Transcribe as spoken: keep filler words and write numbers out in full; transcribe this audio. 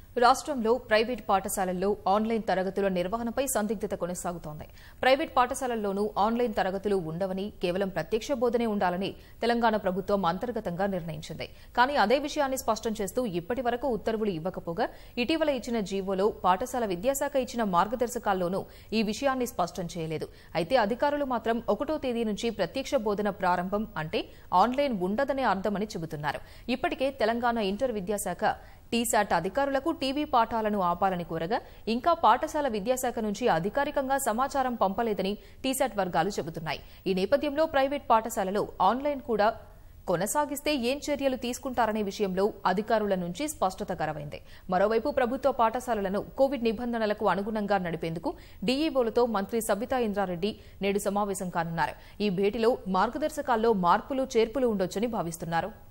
రాష్ట్రంలో ప్రైవేట్ పాఠశాలల్లో ఆన్లైన్ తరగతుల నిర్వహణపై సందిగ్ధత కొనసాగుతోంది. ప్రైవేట్ పాఠశాలల్లోనూ ఆన్లైన్ తరగతులు ఉండవని, కేవలం ప్రత్యక్ష బోధనే ఉండాలని తెలంగాణ ప్రభుత్వం అంతర్గతంగా నిర్ణయించింది. కానీ అదే విషయాన్ని స్పష్టం చేస్తూ ఇప్పటి వరకు ఉత్తర్వులు ఇవ్వకపోగా ఇటీవల ఇచ్చిన జీవోలో పాఠశాల విద్యాశాఖ ఇచ్చిన మార్గదర్శకాల్లోనూ ఈ విషయాన్ని స్పష్టం చేయలేదు. అయితే అధికారులు మాత్రం ఒకటో తేదీ నుంచి ప్రత్యక్ష బోధన ప్రారంభం అంటే ఆన్లైన్ ఉండదనే అర్థమని చెబుతున్నారు. ఇప్పటికే తెలంగాణ ఇంటర్ విద్యాశాఖ టీశాట్ అధికారులకు టీవీ పాఠాలను ఆపాలని కోరగా ఇంకా పాఠశాల విద్యాశాఖ నుంచి అధికారికంగా సమాచారం పంపలేదని టీశాట్ వర్గాలు చెబుతున్నాయి. ఈ నేపథ్యంలో ప్రైవేట్ పాఠశాలలో ఆన్లైన్ కూడా కొనసాగిస్తే ఏం చర్యలు తీసుకుంటారనే విషయంలో అధికారుల నుంచి స్పష్టత కరవైంది. మరోవైపు ప్రభుత్వ పాఠశాలలను కోవిడ్ నిబంధనలకు అనుగుణంగా నడిపేందుకు డీఈఓలతో మంత్రి సబితా ఇంద్రారెడ్డి నేడు సమావేశం కానున్నారు. ఈ భేటీలో మార్గదర్శకాల్లో మార్పులు చేర్పులు ఉండొచ్చని భావిస్తున్నారు.